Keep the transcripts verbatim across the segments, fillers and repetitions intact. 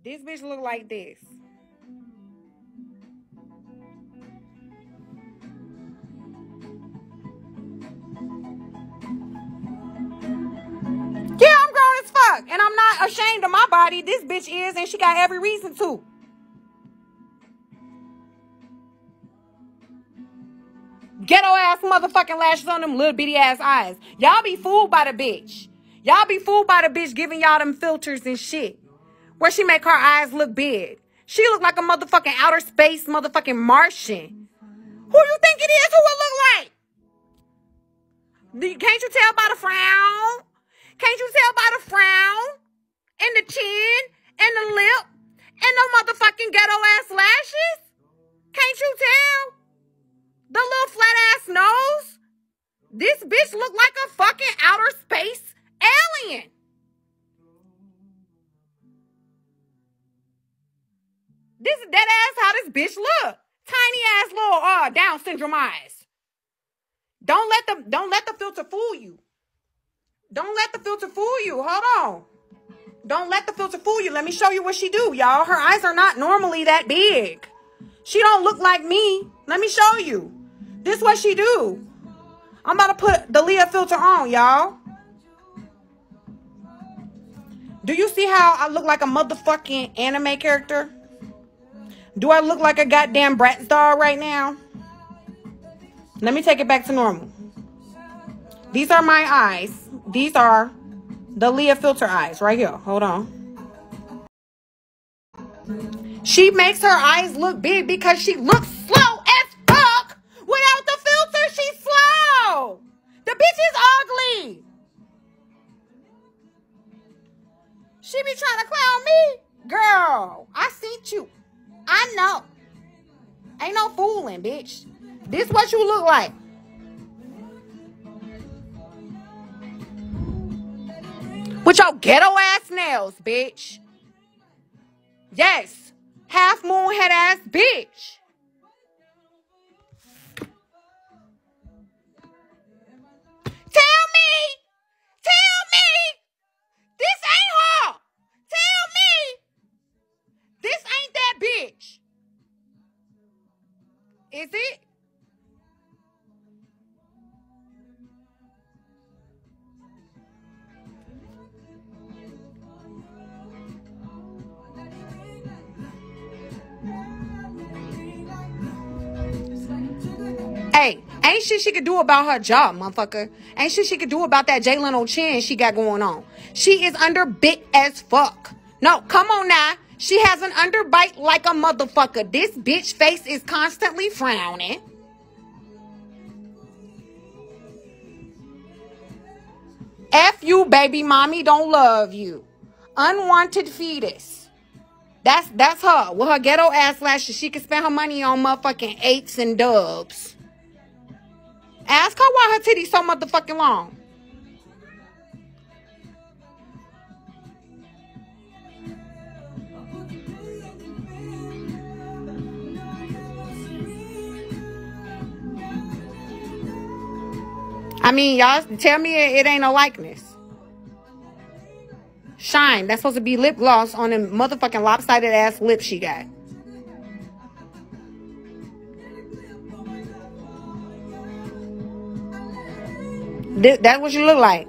This bitch look like this. Yeah, I'm grown as fuck. And I'm not ashamed of my body. This bitch is, and she got every reason to. Ghetto ass motherfucking lashes on them little bitty ass eyes. Y'all be fooled by the bitch. Y'all be fooled by the bitch giving y'all them filters and shit. Where she make her eyes look big. She look like a motherfucking outer space motherfucking Martian. Who you think it is? Who it look like? Can't you tell by the frown? Can't you tell by the frown? And the chin? And the lip? And the motherfucking ghetto ass lashes? Can't you tell? The little flat ass nose? This bitch look like a fucking outer space alien. This is dead ass how this bitch look. Tiny ass little uh Down syndrome eyes. Don't let the don't let the filter fool you. Don't let the filter fool you. Hold on. Don't let the filter fool you. Let me show you what she do, y'all. Her eyes are not normally that big. She don't look like me. Let me show you. This what she do. I'm about to put the Leah filter on, y'all. Do you see how I look like a motherfucking anime character? Do I look like a goddamn Bratz doll right now? Let me take it back to normal. These are my eyes. These are the Leah filter eyes right here. Hold on. She makes her eyes look big because she looks slow as fuck. Without the filter, she's slow. The bitch is ugly. She be trying to clown me. Girl, I seen you. I know. Ain't no fooling, bitch. This what you look like. With your ghetto ass nails, bitch. Yes. Half moon head ass bitch. Tell me. Tell me. This ain't her. Tell me. This ain't that bitch. Is it? Hey, ain't shit she could do about her job, motherfucker. Ain't shit she could do about that Jalen O'Chin she got going on. She is underbit as fuck. No, come on now. She has an underbite like a motherfucker. This bitch face is constantly frowning. F you, baby mommy don't love you. Unwanted fetus. That's that's her. With her ghetto ass lashes, she can spend her money on motherfucking eights and dubs. Ask her why her titties so motherfucking long. I mean, y'all tell me it, it ain't a likeness. Shine. That's supposed to be lip gloss on them motherfucking lopsided ass lips she got. Th that's what you look like.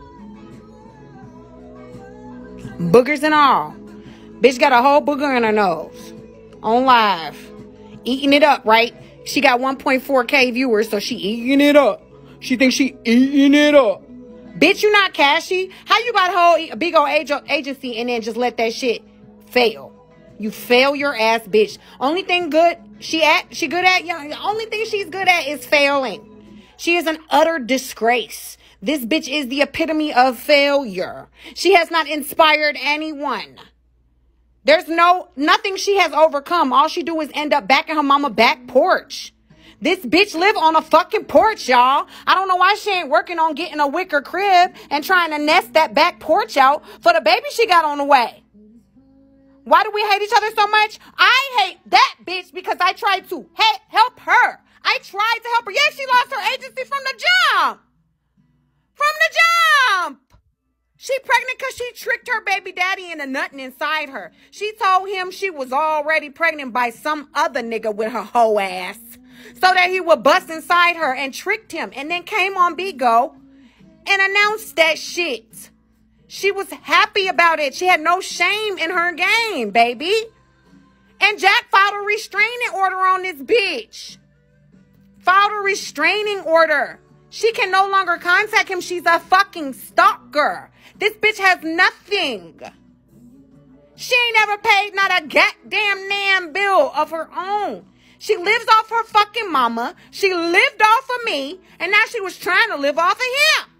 Boogers and all. Bitch got a whole booger in her nose. On live. Eating it up, right? She got one point four K viewers, so she eating it up. She thinks she eating it up. Bitch, you not cashy? How you got a whole big old agency and then just let that shit fail? You fail your ass, bitch. Only thing good she at, she good at, the only thing she's good at is failing. She is an utter disgrace. This bitch is the epitome of failure. She has not inspired anyone. There's no, nothing she has overcome. All she do is end up back in her mama back porch. This bitch live on a fucking porch, y'all. I don't know why she ain't working on getting a wicker crib and trying to nest that back porch out for the baby she got on the way. Why do we hate each other so much? I hate that bitch because I tried to he- help her. I tried to help her. Yeah, she lost her agency from the jump. From the jump. She pregnant because she tricked her baby daddy into nothing inside her. She told him she was already pregnant by some other nigga with her whole ass, so that he would bust inside her, and tricked him, and then came on Bigo and announced that shit. She was happy about it. She had no shame in her game, baby. And Jack filed a restraining order on this bitch. Filed a restraining order. She can no longer contact him. She's a fucking stalker. This bitch has nothing. She ain't never paid not a goddamn damn bill of her own. She lives off her fucking mama. She lived off of me. And now she was trying to live off of him.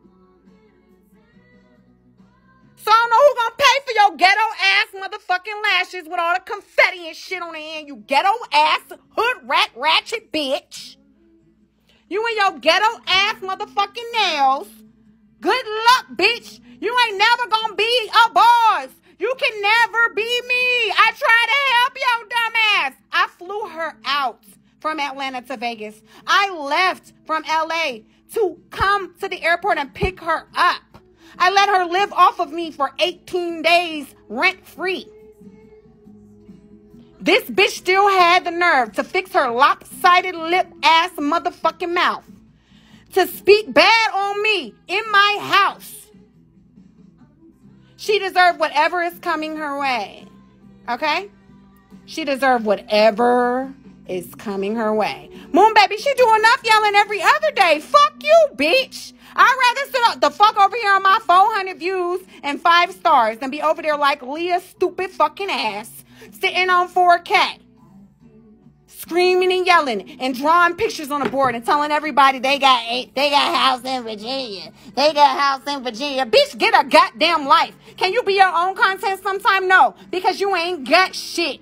So I don't know who's gonna pay for your ghetto ass motherfucking lashes with all the confetti and shit on the end. You ghetto ass hood rat ratchet bitch. You and your ghetto ass motherfucking nails. Good luck, bitch. You ain't never gonna be a boss. You can never be me. I tried to help your dumb ass. I flew her out from Atlanta to Vegas. I left from L A to come to the airport and pick her up. I let her live off of me for eighteen days rent-free. This bitch still had the nerve to fix her lopsided lip-ass motherfucking mouth to speak bad on me in my house. She deserved whatever is coming her way. Okay? She deserved whatever is coming her way. Moon baby, she do enough yelling every other day. Fuck you, bitch. I'd rather sit up the fuck over here on my four hundred views and five stars than be over there like Leah's stupid fucking ass, sitting on four K, screaming and yelling and drawing pictures on the board and telling everybody they got eight, they got a house in Virginia. They got a house in Virginia. Bitch, get a goddamn life. Can you be your own content sometime? No, because you ain't got shit.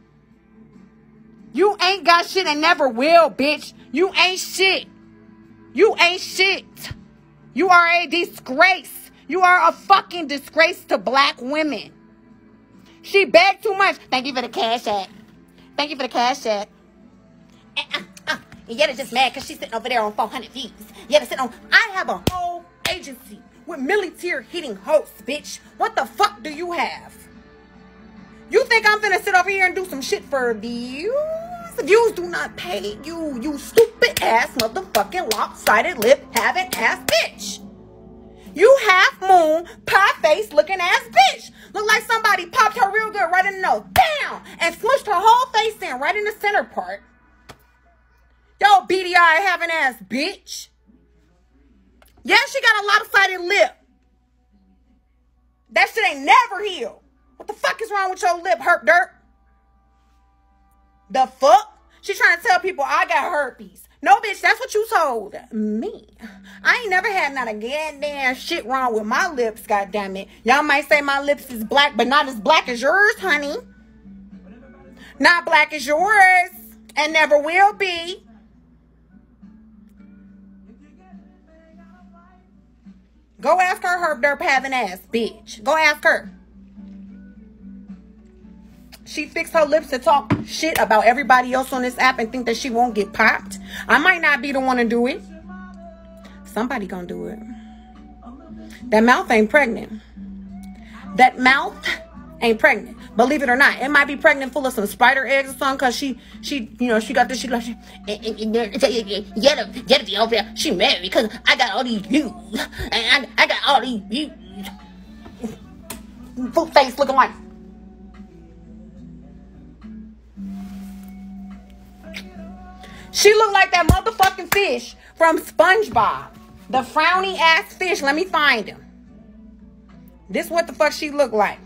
You ain't got shit and never will, bitch. You ain't shit. You ain't shit. You are a disgrace. You are a fucking disgrace to black women. She begged too much. Thank you for the cash app. Thank you for the cash app. Uh, uh, uh. And yet it's just mad because she's sitting over there on four hundred views. Yet it's sitting on. I have a whole agency with military hitting hosts, bitch. What the fuck do you have? You think I'm finna sit over here and do some shit for views? Views do not pay you, you stupid ass motherfucking lopsided lip having ass bitch. You half moon, pie face looking ass bitch. Look like somebody popped her real good right in the nose. Bam! And smushed her whole face in right in the center part. Yo, B D I having ass bitch. Yeah, she got a lopsided lip. That shit ain't never healed. What the fuck is wrong with your lip, herp dirt? The fuck? She trying to tell people I got herpes. No, bitch, that's what you told me. I ain't never had not a goddamn shit wrong with my lips, goddammit. Y'all might say my lips is black, but not as black as yours, honey. Not black as yours. And never will be. Go ask her, herp derp having ass, bitch. Go ask her. She fixed her lips to talk shit about everybody else on this app and think that she won't get popped. I might not be the one to do it. Somebody gonna do it. That mouth ain't pregnant. That mouth ain't pregnant. Believe it or not, it might be pregnant full of some spider eggs or something, cause she, she, you know, she got this. She like, she, get her, get it over there. She married because I got all these views, and I, I got all these views. Full face looking like. She looked like that motherfucking fish from SpongeBob. The frowny ass fish. Let me find him. This what the fuck she looked like.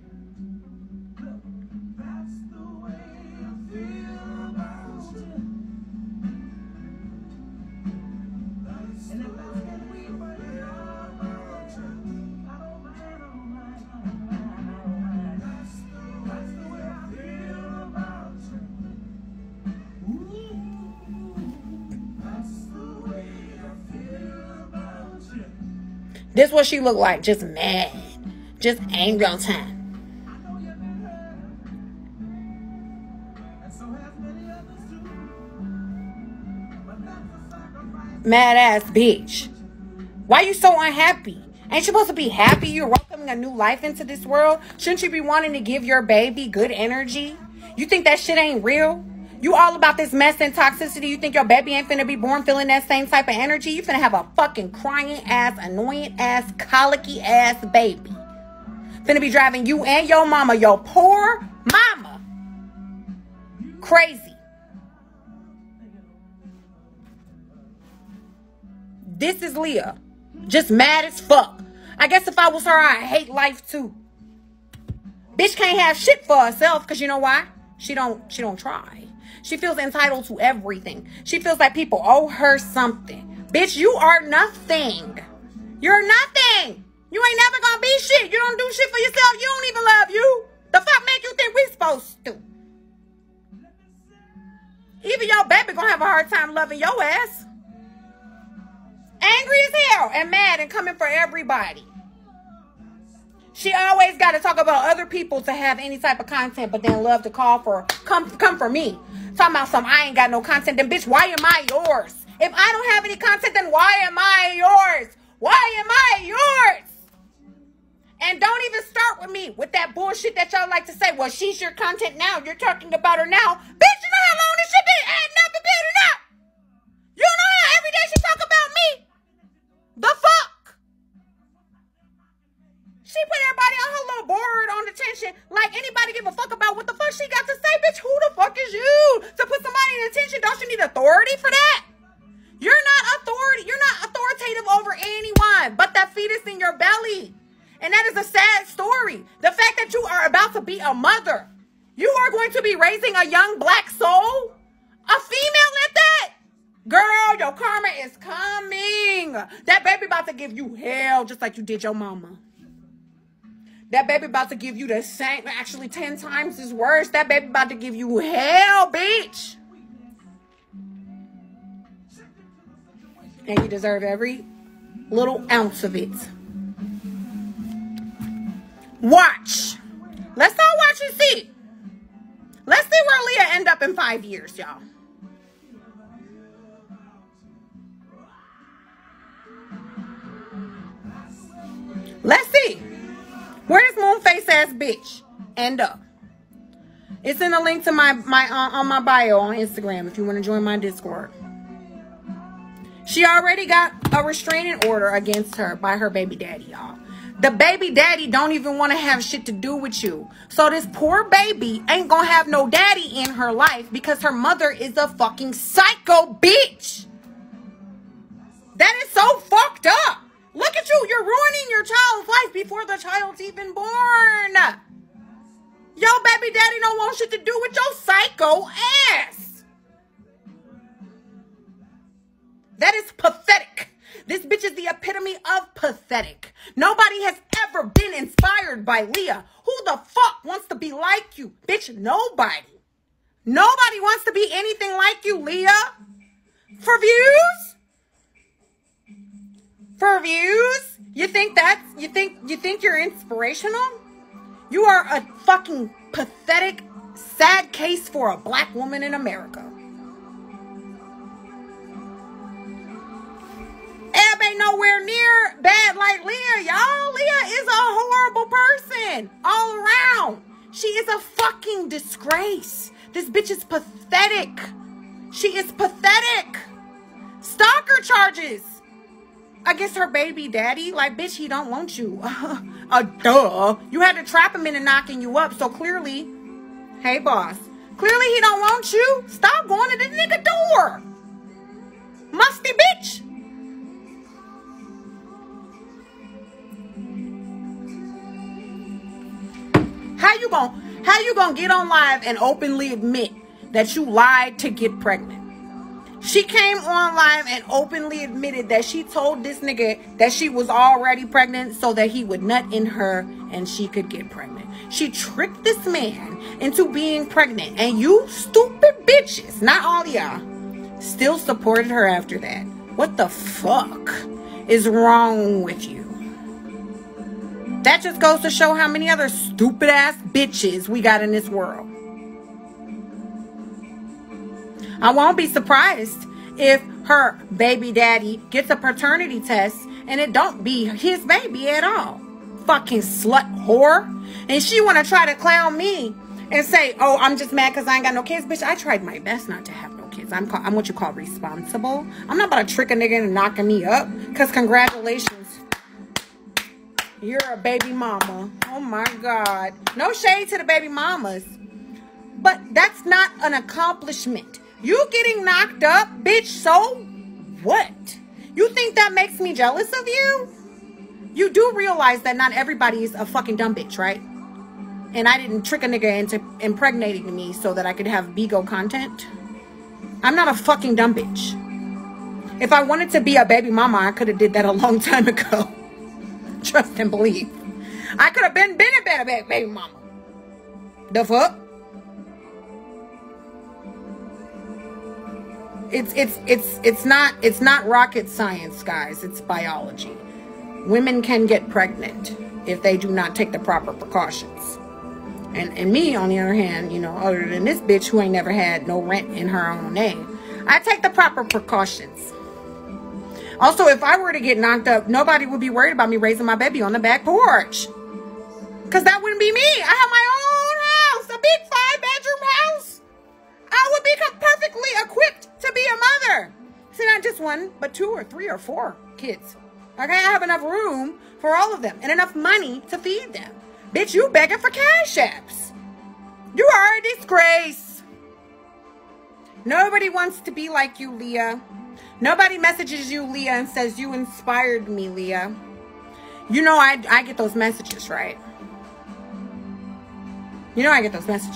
This what she looked like. Just mad. Just angry all the time. Mad ass bitch. Why you so unhappy? Ain't you supposed to be happy you're welcoming a new life into this world? Shouldn't you be wanting to give your baby good energy? You think that shit ain't real? You all about this mess and toxicity. You think your baby ain't finna be born feeling that same type of energy? You finna have a fucking crying ass, annoying ass, colicky ass baby. Finna be driving you and your mama, your poor mama, crazy. This is Leah. Just mad as fuck. I guess if I was her, I'd hate life too. Bitch can't have shit for herself, because you know why? She don't, she don't try. She feels entitled to everything. She feels like people owe her something. Bitch, you are nothing. You're nothing. You ain't never gonna be shit. You don't do shit for yourself. You don't even love you. The fuck make you think we supposed to? Even your baby gonna have a hard time loving your ass. Angry as hell and mad and coming for everybody. She always got to talk about other people to have any type of content, but then love to call for, come come for me. Talking about some, I ain't got no content. Then bitch, why am I yours? If I don't have any content, then why am I yours? Why am I yours? And don't even start with me with that bullshit that y'all like to say. Well, she's your content now. You're talking about her now. Bitch, you know how long this shit been? Ain't never been enough. You know how every day she talk about me? The fuck? She put everybody on her little board on detention like anybody give a fuck about what the fuck she got to say. Bitch, who the fuck is you to put somebody in detention? Don't you need authority for that? You're not authority. You're not authoritative over anyone but that fetus in your belly. And that is a sad story. The fact that you are about to be a mother. You are going to be raising a young black soul. A female at that. Girl, your karma is coming. That baby about to give you hell just like you did your mama. That baby about to give you the same, actually ten times as worse. That baby about to give you hell, bitch. And you deserve every little ounce of it. Watch. Let's all watch and see. Let's see where Leah end up in five years, y'all. Let's see. Where does Moonface ass bitch end up? It's in the link to my my uh, on my bio on Instagram if you want to join my Discord. She already got a restraining order against her by her baby daddy, y'all. The baby daddy don't even want to have shit to do with you. So this poor baby ain't gonna have no daddy in her life because her mother is a fucking psycho bitch. That is so fucked up. Look at you. You're ruining your child's life before the child's even born. Your baby daddy don't want shit to do with your psycho ass. That is pathetic. This bitch is the epitome of pathetic. Nobody has ever been inspired by Leah. Who the fuck wants to be like you? Bitch, nobody. Nobody wants to be anything like you, Leah. For views? For views? You think that's, you think, you think you're inspirational? You are a fucking pathetic, sad case for a black woman in America. Eb ain't nowhere near bad like Leah, y'all. Leah is a horrible person all around. She is a fucking disgrace. This bitch is pathetic. She is pathetic. Stalker charges against her baby daddy. Like, bitch, he don't want you. uh, duh. You had to trap him into knocking you up. So clearly, hey, boss. Clearly he don't want you. Stop going to the nigga door. Musty bitch. How you gonna, how you gonna get on live and openly admit that you lied to get pregnant? She came on live and openly admitted that she told this nigga that she was already pregnant so that he would nut in her and she could get pregnant. She tricked this man into being pregnant. And you stupid bitches, not all y'all, still supported her after that. What the fuck is wrong with you? That just goes to show how many other stupid ass bitches we got in this world. I won't be surprised if her baby daddy gets a paternity test and it don't be his baby at all. Fucking slut whore. And she want to try to clown me and say, oh, I'm just mad because I ain't got no kids. Bitch, I tried my best not to have no kids. I'm, I'm what you call responsible. I'm not about to trick a nigga into knocking me up. Because congratulations, you're a baby mama. Oh my God. No shade to the baby mamas. But that's not an accomplishment. You getting knocked up, bitch, so what? You think that makes me jealous of you? You do realize that not everybody is a fucking dumb bitch, right? And I didn't trick a nigga into impregnating me so that I could have Bigo content. I'm not a fucking dumb bitch. If I wanted to be a baby mama, I could have did that a long time ago. Trust and believe. I could have been, been a better baby mama. The fuck? It's, it's, it's, it's not, it's not rocket science, guys. It's biology. Women can get pregnant if they do not take the proper precautions. And, and me, on the other hand, you know, other than this bitch who ain't never had no rent in her own name, I take the proper precautions. Also, if I were to get knocked up, nobody would be worried about me raising my baby on the back porch. Because that wouldn't be me. I have my own house, a big five-bedroom house. I would be perfectly equipped to be a mother. See, not just one, but two or three or four kids. Okay, I have enough room for all of them and enough money to feed them. Bitch, you begging for cash apps. You are a disgrace. Nobody wants to be like you, Leah. Nobody messages you, Leah, and says, you inspired me, Leah. You know I, I get those messages, right? You know I get those messages.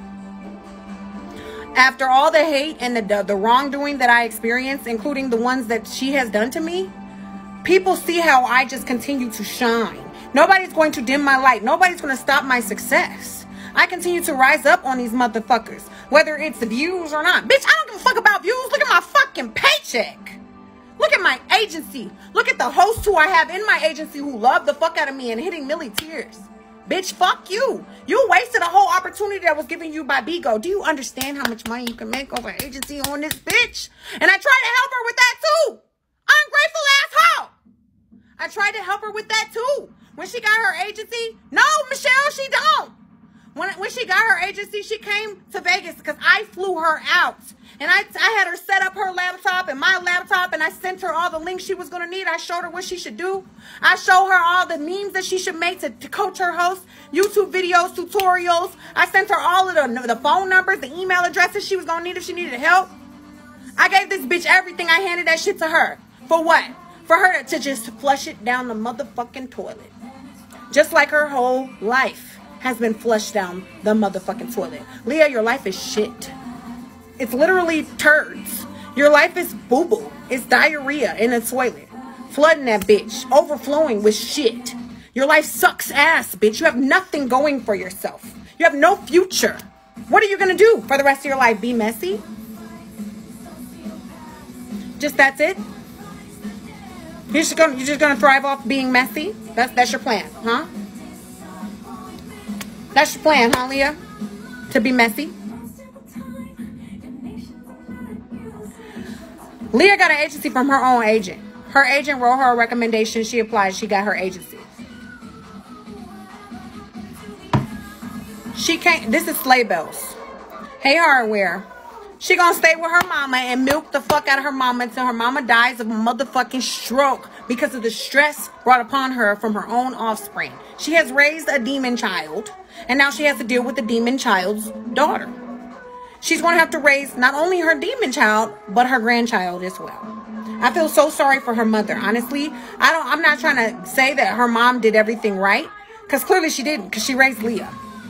After all the hate and the, the, the wrongdoing that I experienced, including the ones that she has done to me, people see how I just continue to shine. Nobody's going to dim my light. Nobody's going to stop my success. I continue to rise up on these motherfuckers, whether it's the views or not. Bitch, I don't give a fuck about views. Look at my fucking paycheck. Look at my agency. Look at the hosts who I have in my agency who love the fuck out of me and hitting Millie tears. Bitch, fuck you. You wasted a whole opportunity that was given you by Bigo. Do you understand how much money you can make over agency on this bitch? And I tried to help her with that too. Ungrateful asshole. I tried to help her with that too. When she got her agency, no, Michelle, she don't. When, when she got her agency, she came to Vegas because I flew her out. And I, I had her set up her laptop and my laptop, and I sent her all the links she was going to need. I showed her what she should do. I showed her all the memes that she should make to, to coach her host, YouTube videos, tutorials. I sent her all of the, the phone numbers, the email addresses she was going to need if she needed help. I gave this bitch everything. I handed that shit to her. For what? For her to, to just flush it down the motherfucking toilet. Just like her whole life has been flushed down the motherfucking toilet. Leah, your life is shit. It's literally turds. Your life is boo-boo. It's diarrhea in a toilet. Flooding that bitch. Overflowing with shit. Your life sucks ass, bitch. You have nothing going for yourself. You have no future. What are you going to do for the rest of your life? Be messy? Just that's it? You're just gonna, you're just gonna thrive off being messy? That's that's your plan, huh? That's your plan, huh, Leah? To be messy? Leah got an agency from her own agent. Her agent wrote her a recommendation. She applied. She got her agency. She can't. This is Sleigh Bells. Hey, Hardware. She gonna stay with her mama and milk the fuck out of her mama until her mama dies of a motherfucking stroke because of the stress brought upon her from her own offspring. She has raised a demon child, and now she has to deal with the demon child's daughter. She's gonna have to raise not only her demon child, but her grandchild as well. I feel so sorry for her mother. Honestly, I don't. I'm not trying to say that her mom did everything right, because clearly she didn't, because she raised Leah.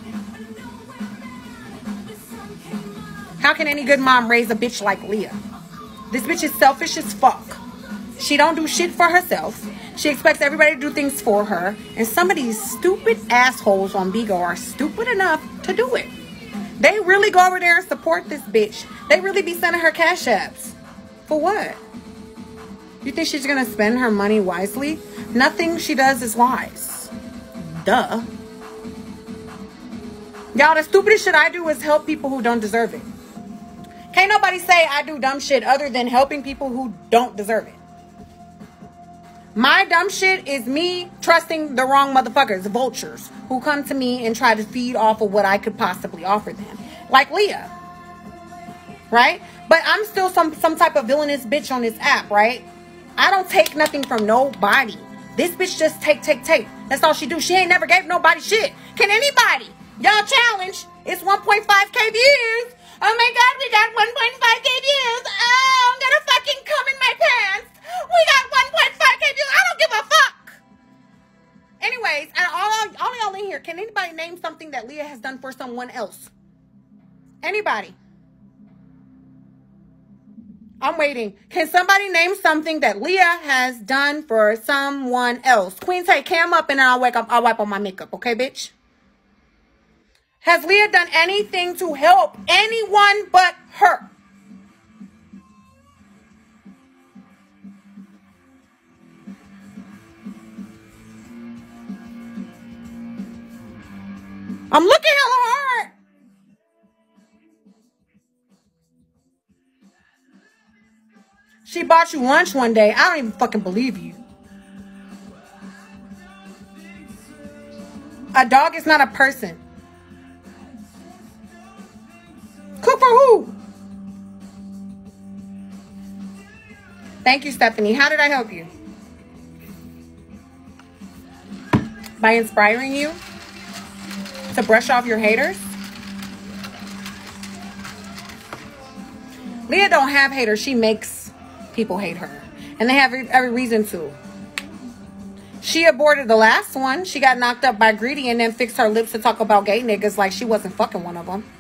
How can any good mom raise a bitch like Leah? This bitch is selfish as fuck. She don't do shit for herself. She expects everybody to do things for her. And some of these stupid assholes on Bigo are stupid enough to do it. They really go over there and support this bitch. They really be sending her cash apps. For what? You think she's going to spend her money wisely? Nothing she does is wise. Duh. Y'all, the stupidest shit I do is help people who don't deserve it. Can't nobody say I do dumb shit other than helping people who don't deserve it. My dumb shit is me trusting the wrong motherfuckers, the vultures, who come to me and try to feed off of what I could possibly offer them. Like Leah. Right? But I'm still some, some type of villainous bitch on this app, right? I don't take nothing from nobody. This bitch just take, take, take. That's all she do. She ain't never gave nobody shit. Can anybody? Y'all challenge. It's one point five K views. Oh my God, we got one point five K views. Oh, I'm gonna fucking come in my pants. We got one point five K views. I don't give a fuck. Anyways, and all, all y'all in here, can anybody name something that Leah has done for someone else? Anybody? I'm waiting. Can somebody name something that Leah has done for someone else? Queen, say cam up and then I'll wake up. I'll wipe on my makeup. Okay, bitch? Has Leah done anything to help anyone but her? I'm looking hella hard. She bought you lunch one day. I don't even fucking believe you. A dog is not a person. Cook for who? Thank you, Stephanie. How did I help you? By inspiring you to brush off your haters? Leah don't have haters. She makes people hate her. And they have every reason to. She aborted the last one. She got knocked up by Greedy and then fixed her lips to talk about gay niggas like she wasn't fucking one of them.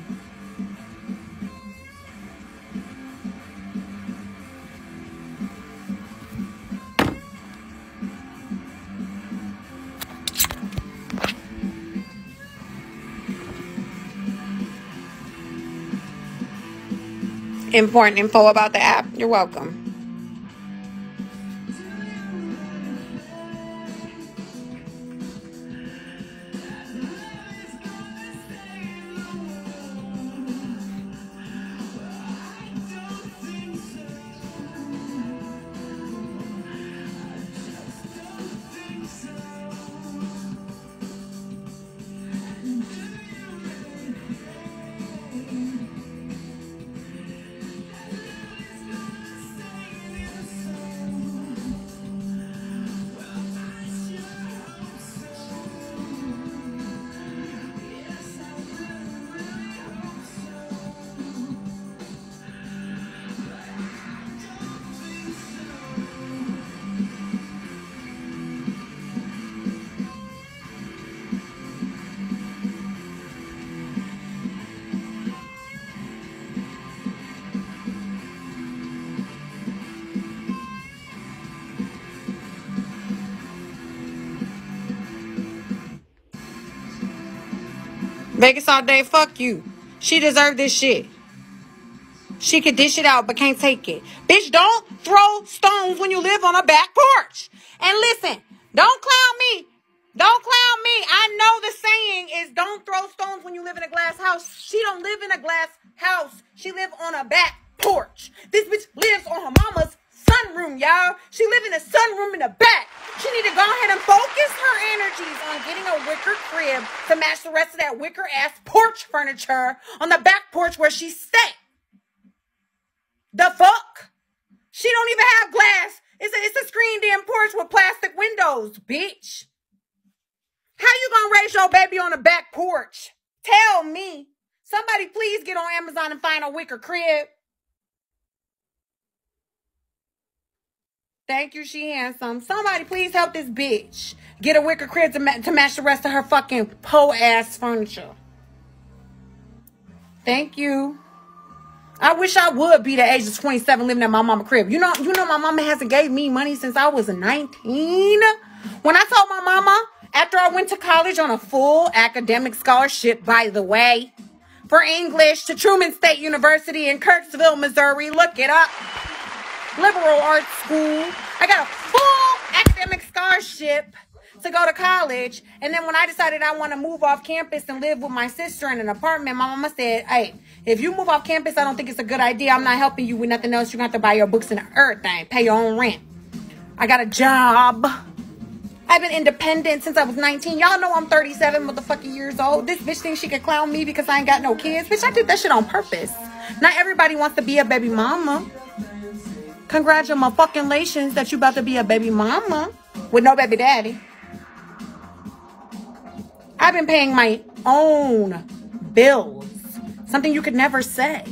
Important info about the app. You're welcome. Vegas all day, fuck you. She deserved this shit. She could dish it out, but can't take it. Bitch, don't throw stones when you live on a back porch. And listen, don't clown me. Don't clown me. I know the saying is don't throw stones when you live in a glass house. She don't live in a glass house. She live on a back porch. This bitch lives on her mama's sunroom, y'all. She live in a sunroom in the back. She need to go ahead and focus her energies on getting a wicker crib to match the rest of that wicker ass porch furniture on the back porch where she stay. The fuck? She don't even have glass. It's a, it's a screened in porch with plastic windows, bitch. How you gonna raise your baby on the back porch? Tell me. Somebody please get on Amazon and find a wicker crib. Thank you, she handsome. Somebody please help this bitch get a wicker crib to, ma to match the rest of her fucking po-ass furniture. Thank you. I wish I would be the age of twenty-seven living at my mama crib. You know, you know my mama hasn't gave me money since I was nineteen. When I told my mama, after I went to college on a full academic scholarship, by the way, for English to Truman State University in Kirksville, Missouri. Look it up. Liberal arts school. I got a full academic scholarship to go to college. And then when I decided I want to move off campus and live with my sister in an apartment, my mama said, hey, if you move off campus, I don't think it's a good idea. I'm not helping you with nothing else. You're going to have to buy your books and everything. Pay your own rent. I got a job. I've been independent since I was nineteen. Y'all know I'm thirty-seven motherfucking years old. This bitch thinks she can clown me because I ain't got no kids. Bitch, I did that shit on purpose. Not everybody wants to be a baby mama. Congratulations that you about to be a baby mama with no baby daddy. I've been paying my own bills. Something you could never say.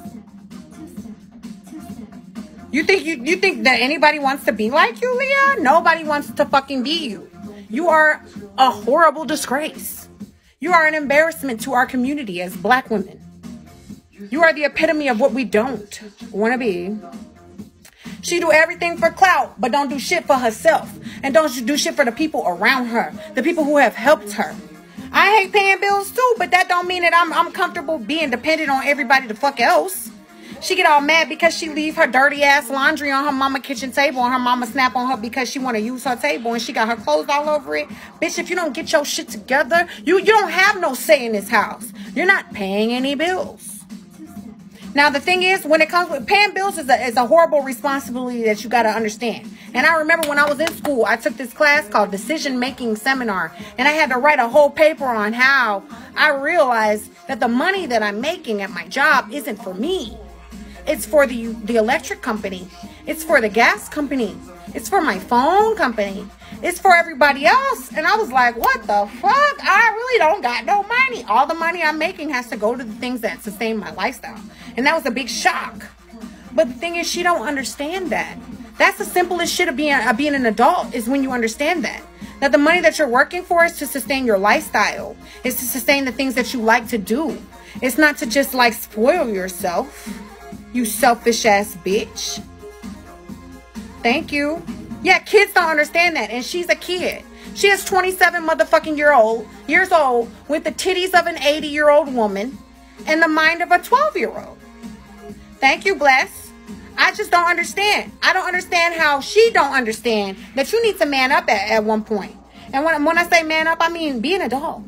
You think you, you think that anybody wants to be like you, Leah? Nobody wants to fucking be you. You are a horrible disgrace. You are an embarrassment to our community as black women. You are the epitome of what we don't want to be. She do everything for clout, but don't do shit for herself. And don't do shit for the people around her. The people who have helped her. I hate paying bills too, but that don't mean that I'm, I'm comfortable being dependent on everybody the fuck else. She get all mad because she leave her dirty ass laundry on her mama kitchen table and her mama snap on her because she want to use her table and she got her clothes all over it. Bitch, if you don't get your shit together, you, you don't have no say in this house. You're not paying any bills. Now, the thing is, when it comes with paying bills is a, is a horrible responsibility that you got to understand. And I remember when I was in school, I took this class called Decision Making Seminar. And I had to write a whole paper on how I realized that the money that I'm making at my job isn't for me. It's for the, the electric company. It's for the gas company. It's for my phone company. It's for everybody else. And I was like, what the fuck? I really don't got no money. All the money I'm making has to go to the things that sustain my lifestyle. And that was a big shock. But the thing is, she don't understand that. That's the simplest shit of being, of being an adult, is when you understand that. That the money that you're working for is to sustain your lifestyle. It's to sustain the things that you like to do. It's not to just like spoil yourself. You selfish ass bitch. Thank you. Yeah, kids don't understand that. And she's a kid. She is twenty-seven motherfucking year old, years old with the titties of an eighty year old woman and the mind of a twelve year old. Thank you, Bless. I just don't understand. I don't understand how she don't understand that you need to man up at, at one point. And when, when I say man up, I mean be an adult.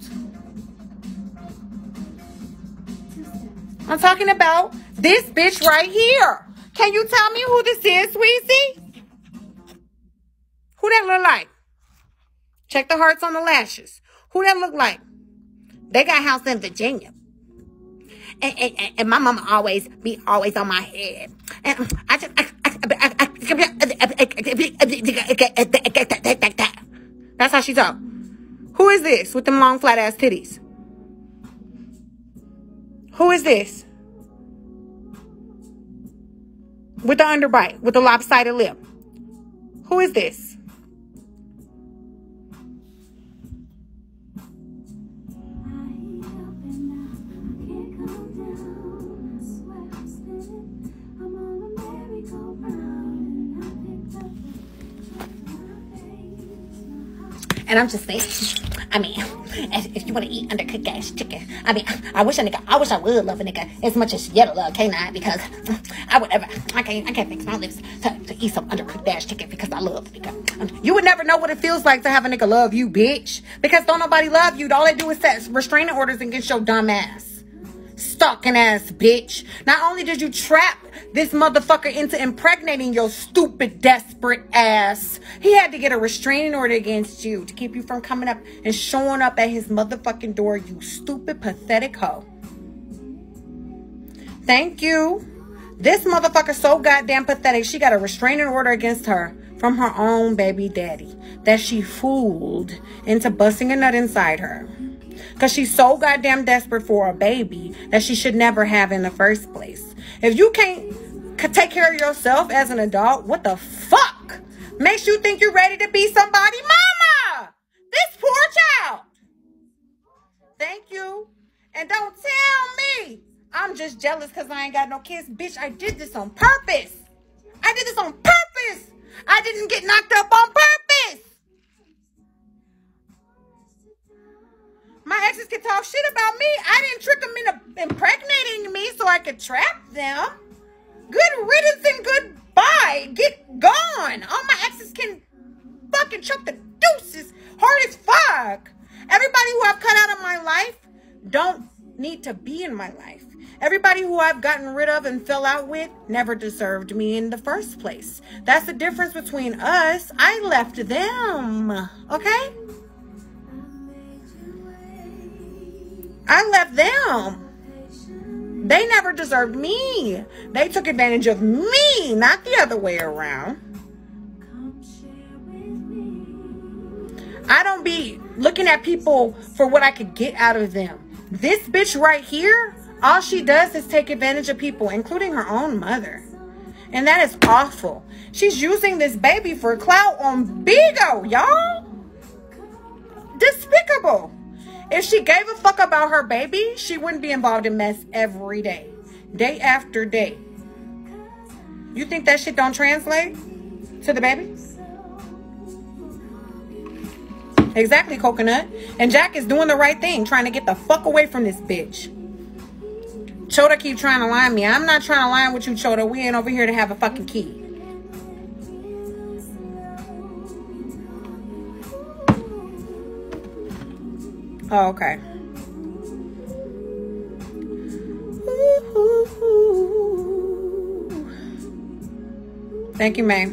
I'm talking about this bitch right here. Can you tell me who this is, Sweezy? Who that look like? Check the hearts on the lashes. Who that look like? They got a house in Virginia. And, and, and my mama always be always on my head. And I just... I, I, I, that's how she talk. Who is this with them long flat ass titties? Who is this? With the underbite, with the lopsided lip. Who is this? And I'm just saying, I mean, if you want to eat undercooked ass chicken, I mean, I wish a nigga, I wish I would love a nigga as much as Yetta love K nine, because I would ever, I can't, I can't fix my lips to, to eat some undercooked ass chicken because I love a nigga. You would never know what it feels like to have a nigga love you, bitch, because don't nobody love you. All they do is set restraining orders against your dumb ass. Stalking ass bitch. Not only did you trap this motherfucker into impregnating your stupid, desperate ass, he had to get a restraining order against you to keep you from coming up and showing up at his motherfucking door, you stupid, pathetic hoe. Thank you. This motherfucker so goddamn pathetic, she got a restraining order against her from her own baby daddy that she fooled into busting a nut inside her. Because she's so goddamn desperate for a baby that she should never have in the first place. If you can't take care of yourself as an adult, what the fuck makes you think you're ready to be somebody? Mama! This poor child! Thank you. And don't tell me I'm just jealous because I ain't got no kids. Bitch, I did this on purpose. I did this on purpose. I didn't get knocked up on purpose. My exes can talk shit about me. I didn't trick them into impregnating me so I could trap them. Good riddance and goodbye. Get gone. All my exes can fucking chuck the deuces hard as fuck. Everybody who I've cut out of my life don't need to be in my life. Everybody who I've gotten rid of and fell out with never deserved me in the first place. That's the difference between us. I left them, okay? I left them. They never deserved me. They took advantage of me, not the other way around. I don't be looking at people for what I could get out of them. This bitch right here, all she does is take advantage of people, including her own mother. And that is awful. She's using this baby for clout on Bigo, y'all. Despicable. If she gave a fuck about her baby, she wouldn't be involved in mess every day. Day after day. You think that shit don't translate to the baby? Exactly, Coconut. And Jack is doing the right thing, trying to get the fuck away from this bitch. Chota keep trying to line me. I'm not trying to line with you, Chota. We ain't over here to have a fucking key. Oh, okay. Thank you, May.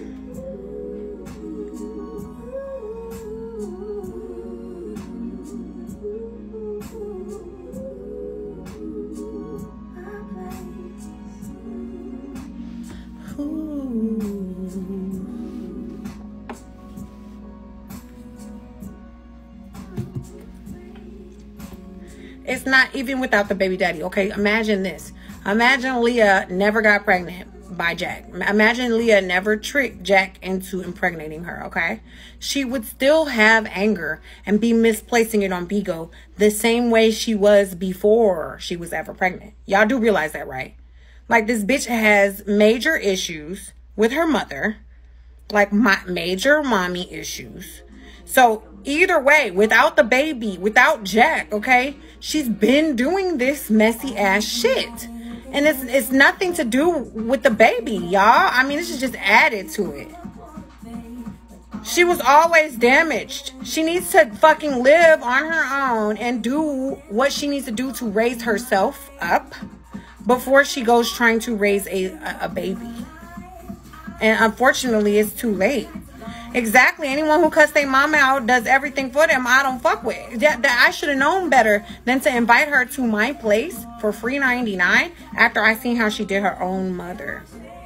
It's not even without the baby daddy, okay? Imagine this. Imagine Leah never got pregnant by Jack. Imagine Leah never tricked Jack into impregnating her, okay? She would still have anger and be misplacing it on Bigo the same way she was before she was ever pregnant. Y'all do realize that, right? Like, this bitch has major issues with her mother. Like, my major mommy issues. So, either way, without the baby, without Jack, okay? She's been doing this messy ass shit. And it's it's nothing to do with the baby, y'all. I mean, this is just added to it. She was always damaged. She needs to fucking live on her own and do what she needs to do to raise herself up before she goes trying to raise a, a, a baby. And unfortunately, it's too late. Exactly. Anyone who cuts their mama out does everything for them. I don't fuck with. That, that I should have known better than to invite her to my place for free ninety-nine after I seen how she did her own mother.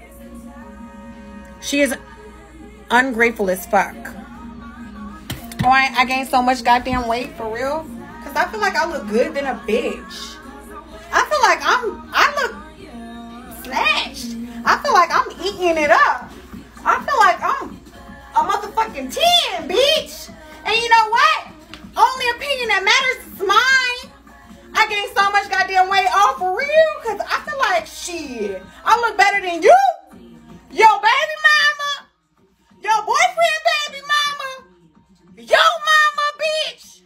She is ungrateful as fuck. Oh, I, I gained so much goddamn weight, for real. Because I feel like I look good than a bitch. I feel like I'm, I look snatched. I feel like I'm eating it up. I feel like I'm a motherfucking ten, bitch. And you know what? Only opinion that matters is mine. I gained so much goddamn weight, all for real, because I feel like, shit, I look better than you. Your baby mama. Your boyfriend baby mama. Your mama, bitch.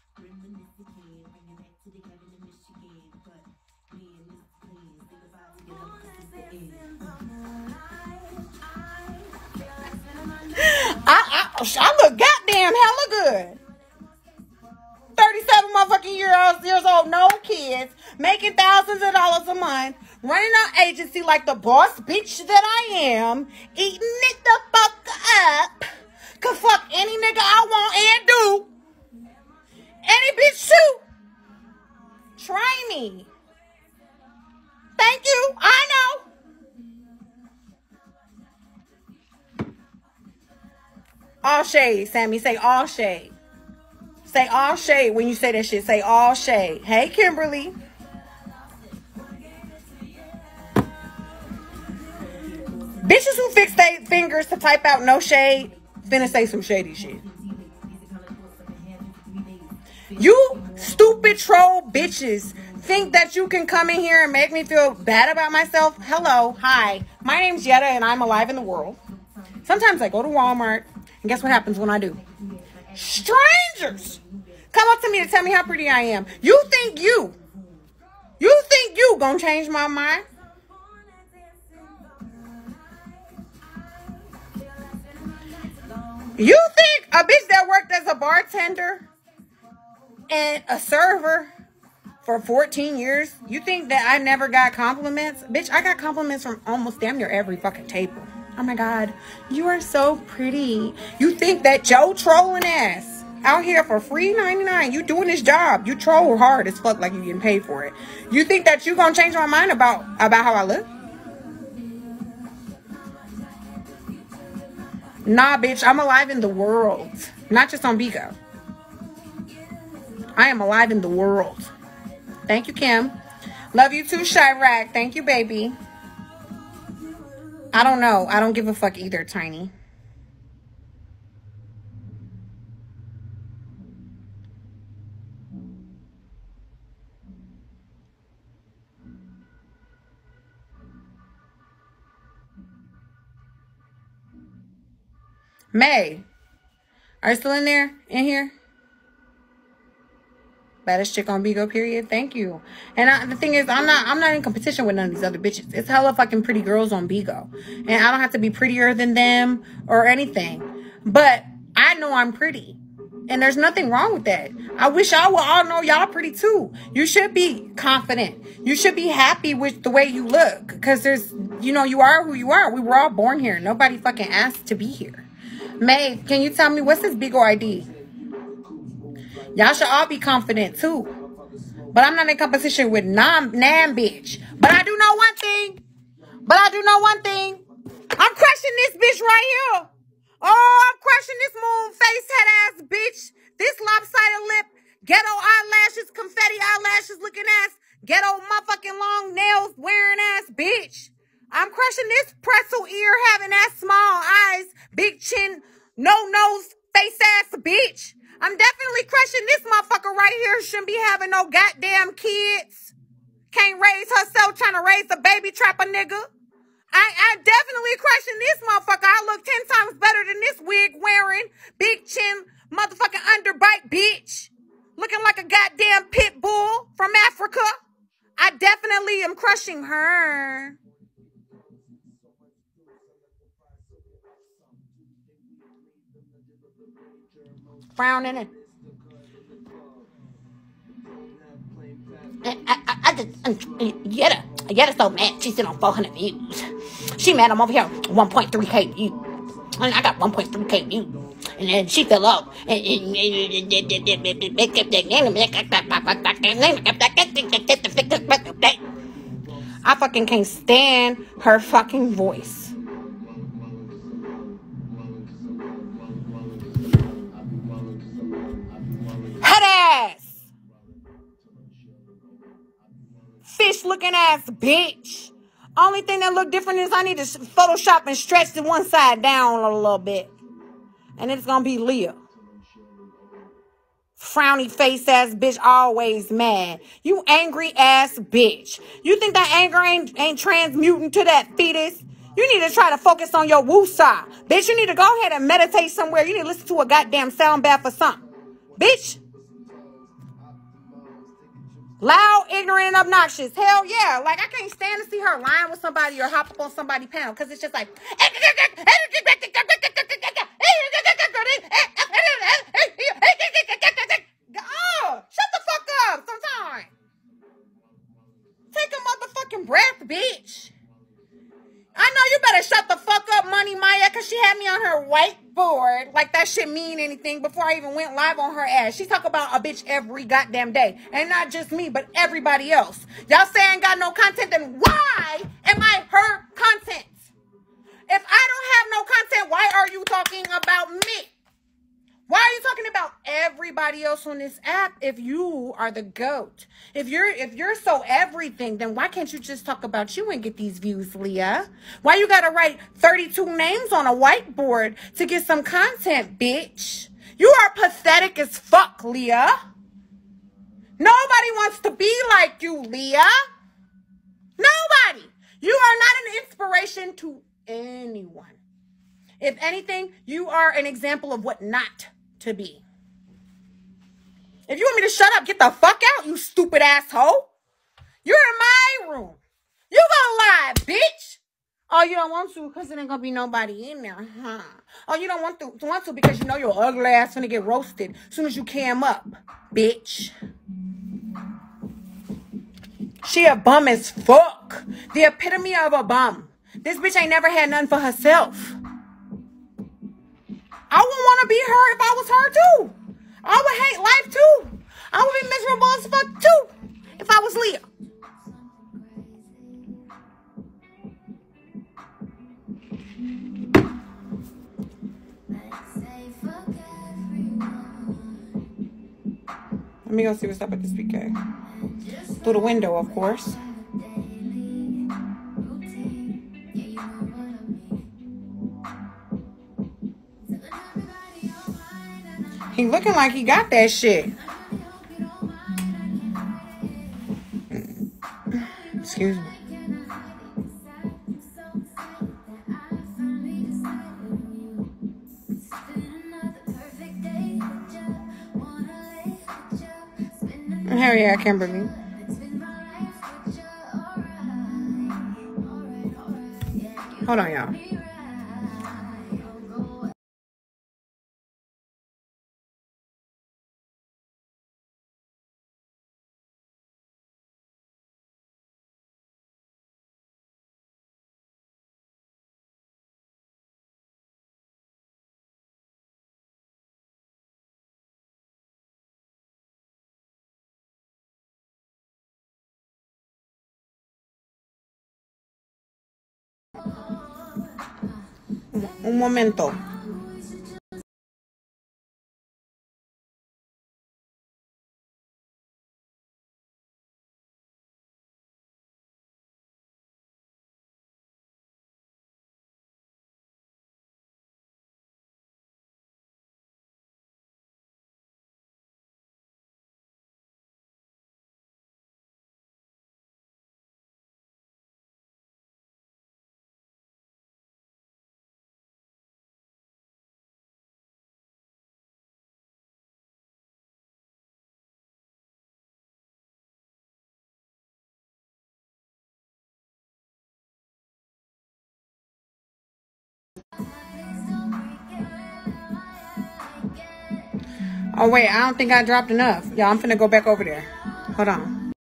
I, I, I look goddamn hella good. thirty-seven motherfucking years, years old, no kids, making thousands of dollars a month, running an agency like the boss bitch that I am, eating it the fuck up, could fuck any nigga I want and do. Any bitch too. Try me. Thank you. I know. All shade, Sammy. Say all shade. Say all shade when you say that shit. Say all shade. Hey, Kimberly. Bitches who fix their fingers to type out no shade, finna say some shady shit. You stupid troll bitches think that you can come in here and make me feel bad about myself? Hello. Hi. My name's Yetta and I'm alive in the world. Sometimes I go to Walmart. And guess what happens when I do? Strangers come up to me to tell me how pretty I am. You think you, you think you gonna change my mind? You think a bitch that worked as a bartender and a server For fourteen years, you think that I never got compliments? Bitch, I got compliments from almost damn near every fucking table. Oh my God, you are so pretty. You think that Joe trolling ass out here for free ninety-nine, you doing this job, you troll hard as fuck like you getting paid for it. You think that you gonna change my mind about, about how I look? Nah, bitch, I'm alive in the world. Not just on Bigo. I am alive in the world. Thank you, Kim. Love you too, Chirac. Thank you, baby. I don't know. I don't give a fuck either, Tiny. May, are you still in there? In here? Baddest chick on Bigo, period. Thank you. And I, the thing is, I'm not I'm not in competition with none of these other bitches. It's hella fucking pretty girls on Bigo. And I don't have to be prettier than them or anything. But I know I'm pretty. And there's nothing wrong with that. I wish y'all would all know y'all pretty too. You should be confident. You should be happy with the way you look. Because there's, you know, you are who you are. We were all born here. Nobody fucking asked to be here. May, can you tell me what's this Bigo I D? Y'all should all be confident too. But I'm not in competition with Nam, Nam bitch. But I do know one thing. But I do know one thing. I'm crushing this bitch right here. Oh, I'm crushing this moon face head ass bitch. This lopsided lip, ghetto eyelashes, confetti eyelashes looking ass, ghetto motherfucking long nails wearing ass bitch. I'm crushing this pretzel ear having ass small eyes, big chin, no nose, face ass bitch. I'm definitely crushing this motherfucker right here. Shouldn't be having no goddamn kids. Can't raise herself, trying to raise a baby, trap a nigga. I, I definitely crushing this motherfucker. I look ten times better than this wig wearing, big chin, motherfucking underbite bitch. Looking like a goddamn pit bull from Africa. I definitely am crushing her. Frowning it. I, I, I just, Yetta, Yetta's so mad. She's sitting on four hundred views. She mad I'm over here, one point three K views. And I got one point three K views. And then she fell off. I fucking can't stand her fucking voice. Head ass. Fish looking ass bitch. Only thing that look different is I need to Photoshop and stretch the one side down a little bit. And it's gonna be Leah. Frowny face ass bitch, always mad. You angry ass bitch. You think that anger ain't, ain't transmuting to that fetus? You need to try to focus on your woosah. Bitch, you need to go ahead and meditate somewhere. You need to listen to a goddamn sound bath or something. Bitch. Loud, ignorant, and obnoxious. Hell yeah. Like, I can't stand to see her lying with somebody or hop up on somebody's panel. Because it's just like... Oh, shut the fuck up sometime. Take a motherfucking breath, bitch. I know you better shut the fuck up, Money Maya, because she had me on her whiteboard like that shit mean anything before I even went live on her ass. She talk about a bitch every goddamn day. And not just me, but everybody else. Y'all say I ain't got no content, then why am I her content? If I don't have no content, why are you talking about me? Why are you talking about everybody else on this app if you are the GOAT? If you're if you're so everything, then why can't you just talk about you and get these views, Leah? Why you gotta write thirty-two names on a whiteboard to get some content, bitch? You are pathetic as fuck, Leah. Nobody wants to be like you, Leah. Nobody. You are not an inspiration to anyone. If anything, you are an example of what not to be. If you want me to shut up, get the fuck out, you stupid asshole. You're in my room. You gonna lie, bitch. Oh, you don't want to because there ain't gonna be nobody in there, huh? Oh, you don't want to, want to because you know your ugly ass gonna get roasted as soon as you cam up, bitch. She a bum as fuck. The epitome of a bum. This bitch ain't never had nothing for herself. I wouldn't want to be her if I was her too. I would hate life too. I would be miserable as fuck too if I was Leah. Let me go see what's up at this P K. Through the window, of course. He looking like he got that shit. Excuse me. Hell yeah, Kimberly. Hold on, y'all. Un momento. Oh, wait, I don't think I dropped enough. Y'all, I'm finna go back over there. Hold on.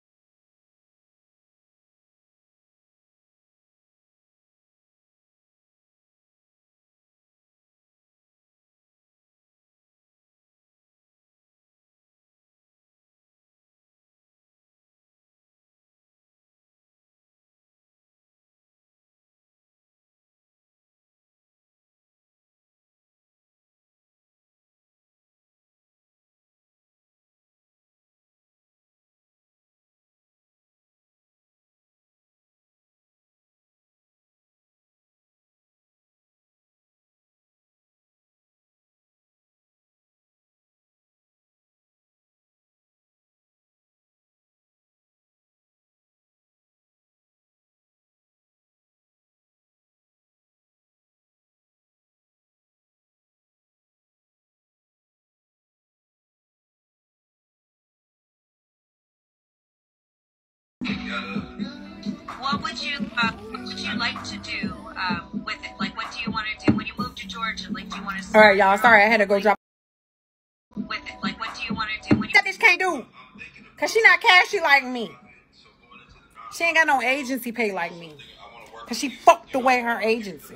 What would you uh, what would you like to do um, with it? Like, what do you want to do when you move to Georgia? Like, do you want to? All right, y'all. Sorry, I had to go drop. With it, like, what do you want to do when you? That bitch can't do. Cause she not cashy like me. She ain't got no agency pay like me. Cause she fucked away her agency.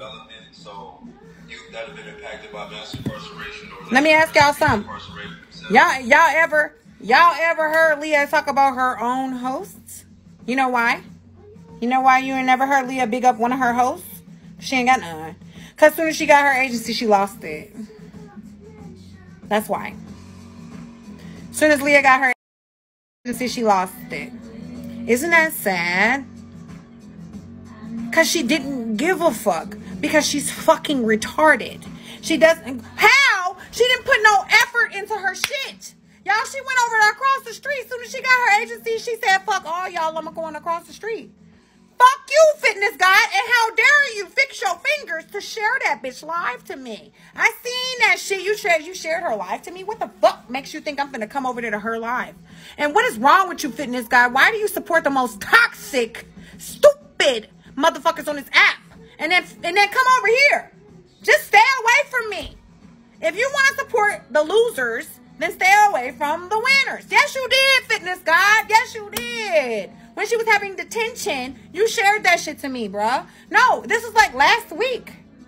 Let me ask y'all something. Y'all, y'all ever, y'all ever heard Leah talk about her own hosts? You know why? You know why you ain't never heard Leah big up one of her hosts? She ain't got none. Cause as soon as she got her agency, she lost it. That's why. As soon as Leah got her agency, she lost it. Isn't that sad? Because she didn't give a fuck. Because she's fucking retarded. She doesn't... How? She didn't put no effort into her shit. Y'all, she went over there across the street. As soon as she got her agency, she said, fuck all y'all, I'm going across the street. Fuck you, fitness guy. And how dare you fix your fingers to share that bitch live to me. I seen that shit. You shared, you shared her live to me. What the fuck makes you think I'm finna come over there to her live? And what is wrong with you, fitness guy? Why do you support the most toxic, stupid motherfuckers on this app? And then, and then come over here. Just stay away from me. If you want to support the losers, then stay away from the winners. Yes, you did, fitness god. Yes, you did. when she was having detention, you shared that shit to me, bruh. No, this was like last week.